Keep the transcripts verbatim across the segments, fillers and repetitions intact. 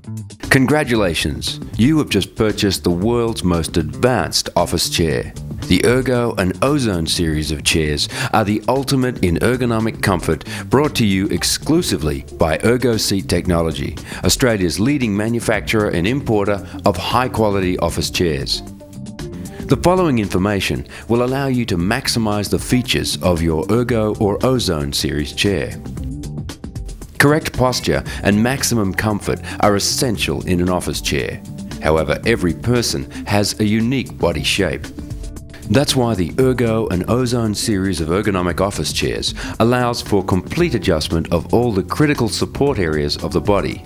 Congratulations! You have just purchased the world's most advanced office chair. The Ergo and Ozone series of chairs are the ultimate in ergonomic comfort, brought to you exclusively by Ergo Seat Technology, Australia's leading manufacturer and importer of high-quality office chairs. The following information will allow you to maximize the features of your Ergo or Ozone series chair. Correct posture and maximum comfort are essential in an office chair. However, every person has a unique body shape. That's why the Ergo and Ozone series of ergonomic office chairs allows for complete adjustment of all the critical support areas of the body.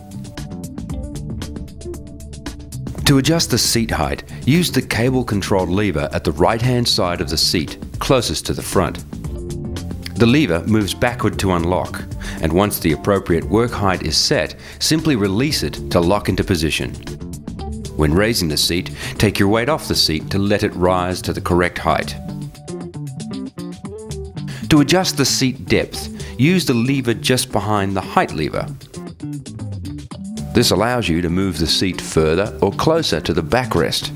To adjust the seat height, use the cable-controlled lever at the right-hand side of the seat, closest to the front. The lever moves backward to unlock, and once the appropriate work height is set, simply release it to lock into position. When raising the seat, take your weight off the seat to let it rise to the correct height. To adjust the seat depth, use the lever just behind the height lever. This allows you to move the seat further or closer to the backrest.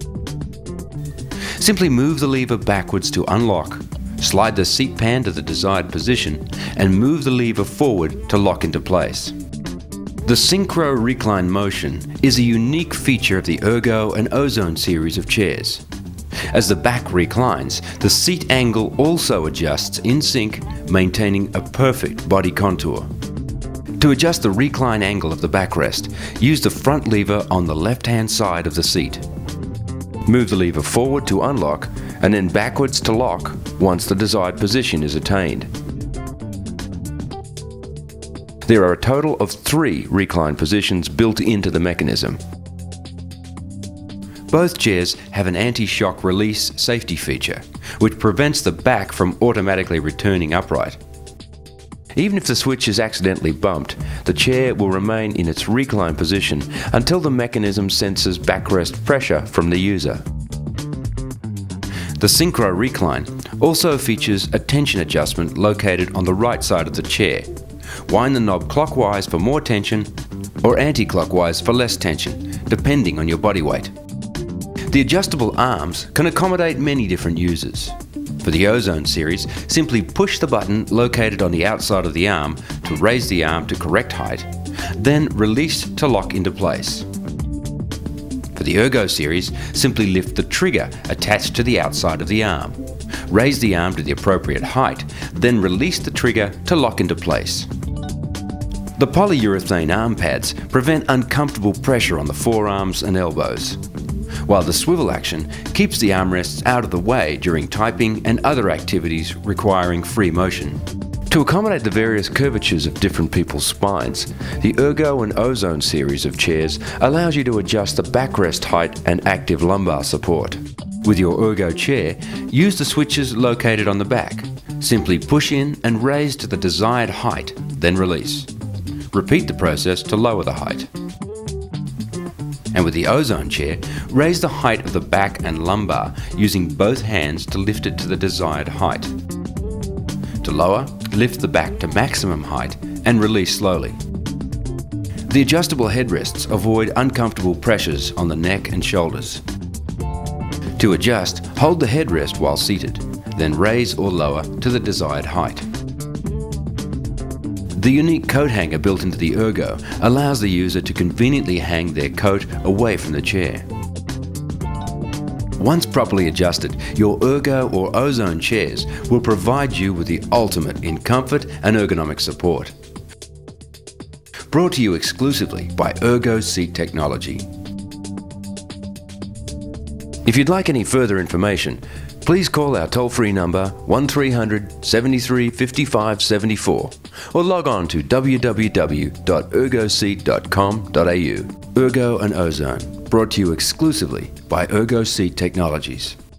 Simply move the lever backwards to unlock, slide the seat pan to the desired position, and move the lever forward to lock into place. The Synchro Recline Motion is a unique feature of the Ergo and Ozone series of chairs. As the back reclines, the seat angle also adjusts in sync, maintaining a perfect body contour. To adjust the recline angle of the backrest, use the front lever on the left-hand side of the seat. Move the lever forward to unlock and then backwards to lock once the desired position is attained. There are a total of three recline positions built into the mechanism. Both chairs have an anti-shock release safety feature, which prevents the back from automatically returning upright. Even if the switch is accidentally bumped, the chair will remain in its recline position until the mechanism senses backrest pressure from the user. The Synchro Recline also features a tension adjustment located on the right side of the chair. Wind the knob clockwise for more tension or anti-clockwise for less tension, depending on your body weight. The adjustable arms can accommodate many different users. For the Ozone series, simply push the button located on the outside of the arm to raise the arm to correct height, then release to lock into place. For the Ergo series, simply lift the trigger attached to the outside of the arm. Raise the arm to the appropriate height, then release the trigger to lock into place. The polyurethane arm pads prevent uncomfortable pressure on the forearms and elbows, while the swivel action keeps the armrests out of the way during typing and other activities requiring free motion. To accommodate the various curvatures of different people's spines, the Ergo and Ozone series of chairs allows you to adjust the backrest height and active lumbar support. With your Ergo chair, use the switches located on the back. Simply push in and raise to the desired height, then release. Repeat the process to lower the height. And with the Ozone chair, raise the height of the back and lumbar using both hands to lift it to the desired height. To lower, lift the back to maximum height and release slowly. The adjustable headrests avoid uncomfortable pressures on the neck and shoulders. To adjust, hold the headrest while seated, then raise or lower to the desired height. The unique coat hanger built into the Ergo allows the user to conveniently hang their coat away from the chair. Once properly adjusted, your Ergo or Ozone chairs will provide you with the ultimate in comfort and ergonomic support. Brought to you exclusively by Ergo Seat Technology. If you'd like any further information, please call our toll-free number one three hundred, seven three, five five seven four or log on to w w w dot ergo seat dot com dot a u. Ergo and Ozone, brought to you exclusively by Ergo Seat Technologies.